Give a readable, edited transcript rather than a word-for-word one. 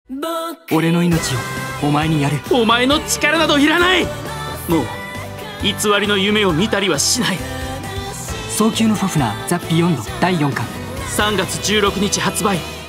俺の命をお前にやる。 お前の力などいらない。もう偽りの夢を見たりはしない。 早急のファフナーザ・ビヨンド第4巻 3月16日発売。